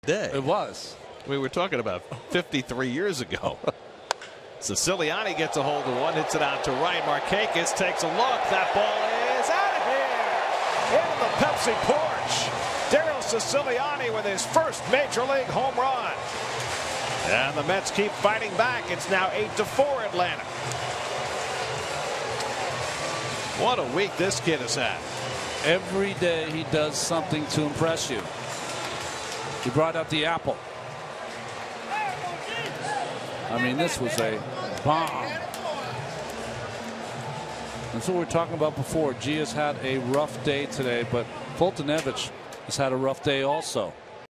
day. It was. We were talking about 53 years ago. Ceciliani gets a hold of one, hits it out to right. Markakis takes a look. That ball is out of here into the Pepsi porch. Darrell Ceciliani with his first major league home run. And the Mets keep fighting back. It's now 8-4 Atlanta. What a week this kid has had. Every day he does something to impress you. He brought up the apple. I mean, this was a bomb. That's what we were talking about before. G has had a rough day today, but Foltynewicz has had a rough day also.